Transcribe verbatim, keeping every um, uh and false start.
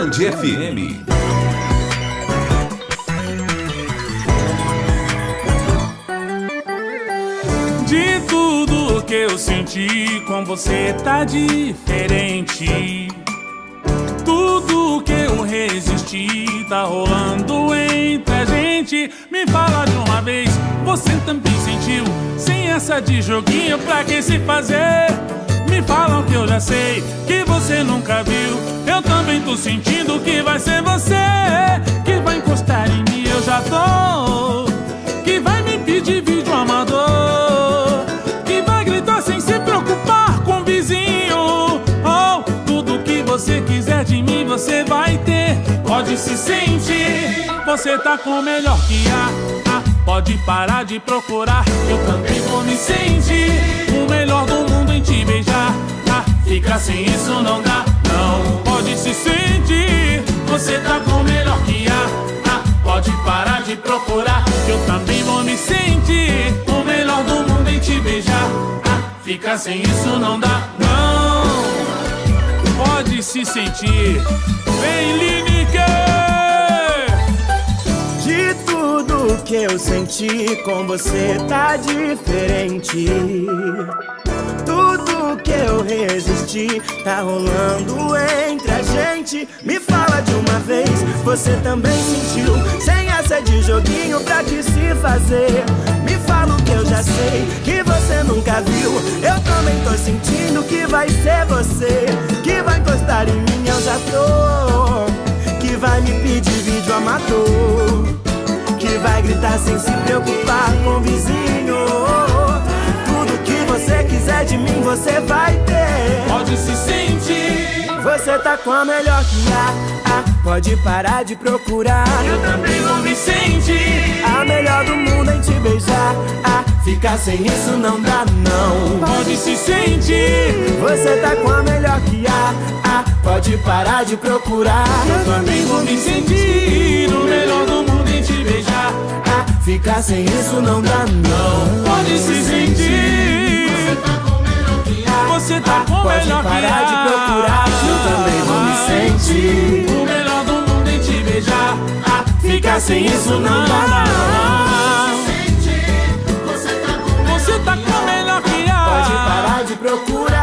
Band F M. De tudo que eu senti, com você tá diferente. Tudo que eu resisti tá rolando entre a gente. Me fala de uma vez, você também sentiu? Sem essa de joguinho, pra que se fazer? Me falam que eu já sei, que você nunca viu. Eu também tô sentindo que vai ser você que vai encostar em mim, eu já tô. Que vai me pedir vídeo amador, que vai gritar sem se preocupar com o vizinho. Oh, tudo que você quiser de mim você vai ter. Pode se sentir, você tá com o melhor que há. Ah, pode parar de procurar, eu também vou me sentir o melhor do mundo em te beijar. Ah, fica sem isso não dá, não. Pode se sentir, você tá com o melhor que há. Ah, pode parar de procurar, eu também vou me sentir o melhor do mundo em te beijar. Ah, fica sem isso não dá, não. Pode se sentir. Vem, Lineker! De tudo que eu senti, com você tá diferente. Tudo que eu resisti tá rolando entre a gente. Me fala de uma vez, você também sentiu? Sem essa de joguinho, pra que se fazer? Me fala o que eu já sei, que você nunca viu. Eu também tô sentindo que vai ser você que vai encostar em mim, eu já tô. Que vai me pedir vídeo amador, que vai gritar sem se preocupar com o vizinho. Tudo que você quiser de mim você vai ter. Pode se sentir, você tá com a melhor que há. Ah, pode parar de procurar, eu também vou me sentir a melhor do mundo em te beijar. Ah, ficar sem isso não dá, não. Pode se sentir, você tá com a melhor que há. Ah, pode parar de procurar, eu também vou me sentir o melhor do mundo em te beijar. Ah, ficar sem isso não dá, não. Pode se sentir, você tá com o melhor que há. Você tá com o melhor que há. Pode parar de procurar, eu também vou me sentir o melhor do mundo em te beijar. Ah, ficar sem isso não dá, não. Você tá com o melhor que há. Você tá com o melhor que há. Pode parar de procurar.